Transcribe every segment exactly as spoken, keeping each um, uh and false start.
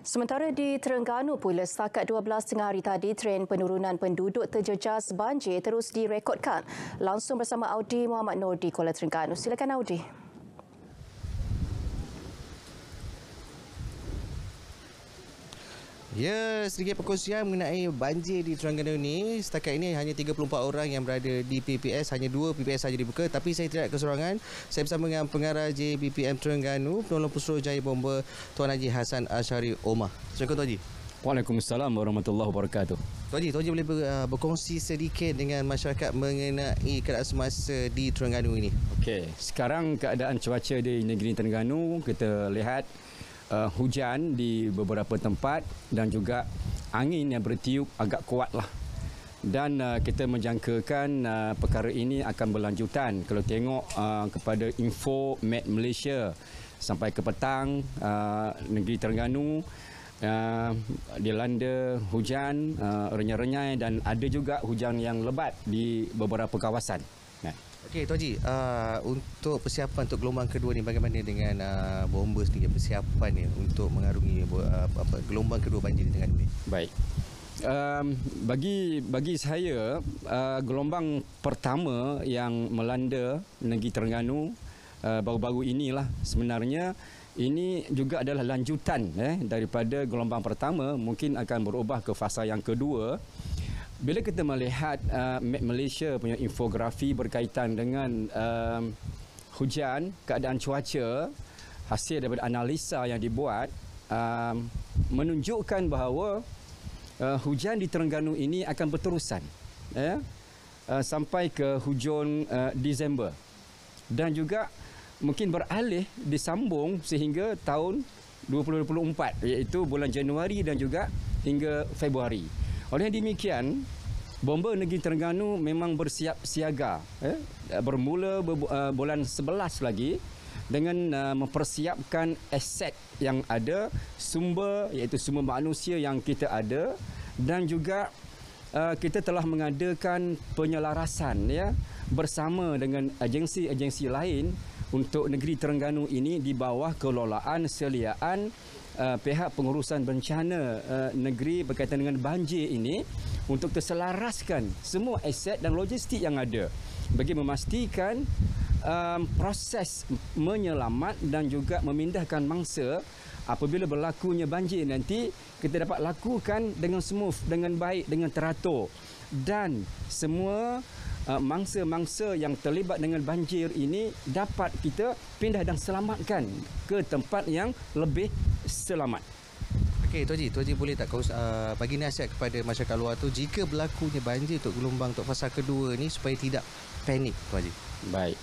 Sementara di Terengganu pula, setakat dua belas tengah hari tadi, tren penurunan penduduk terjejas banjir terus direkodkan. Langsung bersama Audi Muhammad Nur di Kuala Terengganu. Silakan Audi. Ya, sedikit perkongsian mengenai banjir di Terengganu ini. Setakat ini hanya tiga puluh empat orang yang berada di P P S, hanya dua P P S saja dibuka. Tapi saya tidak keseorangan. Saya bersama dengan pengarah J B P M Terengganu, penolong Pusrojaya Bomba, Tuan Haji Hassan Ashari Omar. Assalamualaikum Tuan Haji. Waalaikumsalam warahmatullahi wabarakatuh. Tuan Haji, Tuan Haji boleh ber, berkongsi sedikit dengan masyarakat mengenai keadaan semasa di Terengganu ini? Okey, sekarang keadaan cuaca di negeri Terengganu, kita lihat uh, hujan di beberapa tempat dan juga angin yang bertiup agak kuatlah. Dan uh, kita menjangkakan uh, perkara ini akan berlanjutan. Kalau tengok uh, kepada info Met Malaysia sampai ke petang, uh, negeri Terengganu Uh, dilanda hujan uh, renyai-renyai dan ada juga hujan yang lebat di beberapa kawasan. Nah. Okey, Tuan Haji, uh, untuk persiapan untuk gelombang kedua ni, bagaimana dengan uh, bomba sendiri persiapan ni untuk mengarungi uh, apa, gelombang kedua banjir di Terengganu ni? Baik. Um, bagi bagi saya uh, gelombang pertama yang melanda negeri Terengganu uh, baru-baru inilah sebenarnya. Ini juga adalah lanjutan eh, daripada gelombang pertama, mungkin akan berubah ke fasa yang kedua. Bila kita melihat uh, Met Malaysia punya infografi berkaitan dengan uh, hujan, keadaan cuaca, hasil daripada analisa yang dibuat uh, menunjukkan bahawa uh, hujan di Terengganu ini akan berterusan eh, uh, sampai ke hujung uh, Disember. Dan juga mungkin beralih disambung sehingga tahun dua ribu dua puluh empat, iaitu bulan Januari dan juga hingga Februari. Oleh demikian, Bomba Negeri Terengganu memang bersiap siaga eh, bermula uh, bulan sebelas lagi dengan uh, mempersiapkan aset yang ada, sumber iaitu sumber manusia yang kita ada, dan juga uh, kita telah mengadakan penyelarasan ya bersama dengan agensi-agensi lain untuk negeri Terengganu ini di bawah kelolaan seliaan uh, pihak pengurusan bencana uh, negeri berkaitan dengan banjir ini untuk terselaraskan semua aset dan logistik yang ada bagi memastikan um, proses menyelamat dan juga memindahkan mangsa apabila berlakunya banjir nanti kita dapat lakukan dengan smooth, dengan baik, dengan teratur, dan semua Uh, mangsa-mangsa yang terlibat dengan banjir ini dapat kita pindah dan selamatkan ke tempat yang lebih selamat. Okey, Tuan Haji, Tuan Haji boleh tak kau uh, bagi nasihat kepada masyarakat luar tu jika berlakunya banjir untuk gelombang untuk fasa kedua ni supaya tidak panik, Tuan Haji? Baik.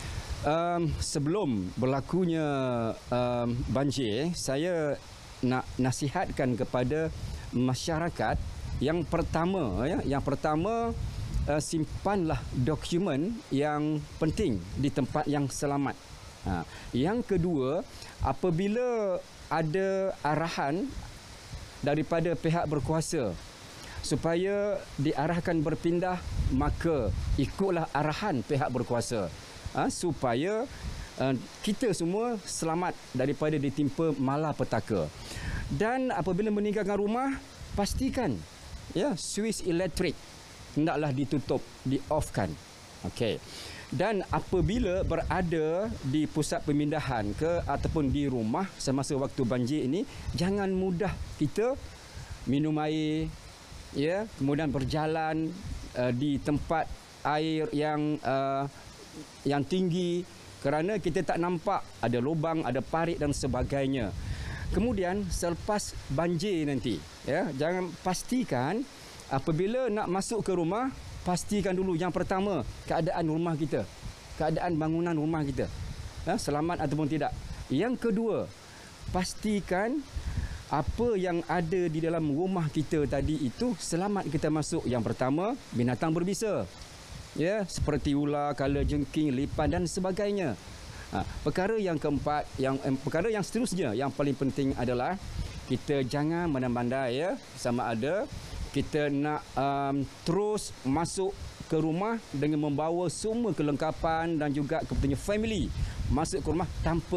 Um, sebelum berlakunya um, banjir, saya nak nasihatkan kepada masyarakat yang pertama ya, yang pertama Uh, simpanlah dokumen yang penting di tempat yang selamat. Ha. Yang kedua, apabila ada arahan daripada pihak berkuasa supaya diarahkan berpindah, maka ikutlah arahan pihak berkuasa ha, supaya uh, kita semua selamat daripada ditimpa malapetaka. Dan apabila meninggalkan rumah, pastikan ya suis elektrik hendaklah ditutup, di-off-kan. Okey. Dan apabila berada di pusat pemindahan ke ataupun di rumah semasa waktu banjir ini, jangan mudah kita minum air, ya, kemudian berjalan uh, di tempat air yang uh, yang tinggi kerana kita tak nampak ada lubang, ada parit dan sebagainya. Kemudian selepas banjir nanti, ya, jangan pastikan apabila nak masuk ke rumah, pastikan dulu yang pertama keadaan rumah kita, keadaan bangunan rumah kita, ya, selamat ataupun tidak. Yang kedua, pastikan apa yang ada di dalam rumah kita tadi itu selamat kita masuk. Yang pertama, binatang berbisa, ya, seperti ular, kalajengking, lipan dan sebagainya. Ha, perkara yang keempat, yang eh, perkara yang seterusnya yang paling penting adalah kita jangan mandai-mandai, ya, sama ada kita nak um, terus masuk ke rumah dengan membawa semua kelengkapan dan juga kepentingan family masuk ke rumah tanpa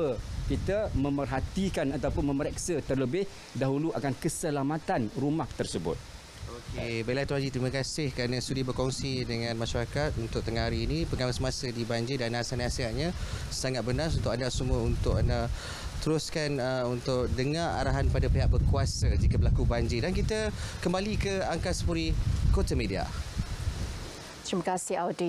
kita memerhatikan ataupun memeriksa terlebih dahulu akan keselamatan rumah tersebut. Okey, baiklah Tuan Haji, terima kasih kerana sudi berkongsi dengan masyarakat untuk tengah hari ini pengalaman semasa di banjir dan nasihat-nasihatnya sangat benar untuk anda semua untuk anda teruskan uh, untuk dengar arahan pada pihak berkuasa jika berlaku banjir. Dan kita kembali ke Angkasa Puri Kota Media. Terima kasih Audi.